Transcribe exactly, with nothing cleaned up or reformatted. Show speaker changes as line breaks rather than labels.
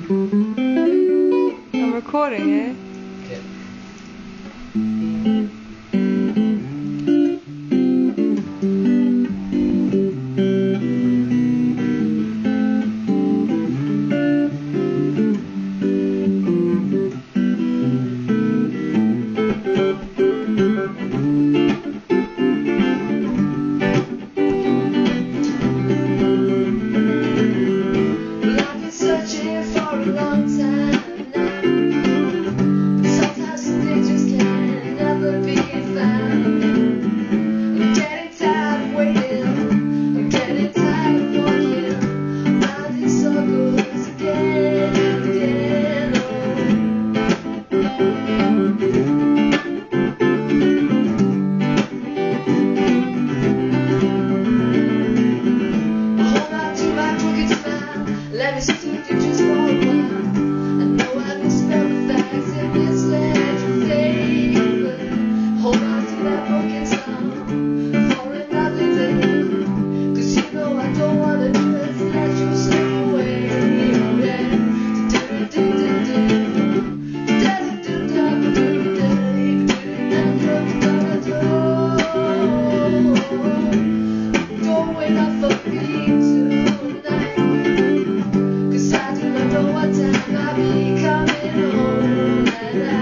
I'm recording it.
Okay.
Searching for a long time now, but sometimes some things just can never be found. I'm getting tired of waiting, I'm getting tired of walking round in circles again and again. Oh, hold on to my crooked smile, let me see you just for a while. I know I misspelled the facts and misled your faith, but hold on to that broken sound for another day. Cause you know I don't wanna just let you slip away. Don't wait up for me tonight, cause I do not know what time I'll be coming home at night.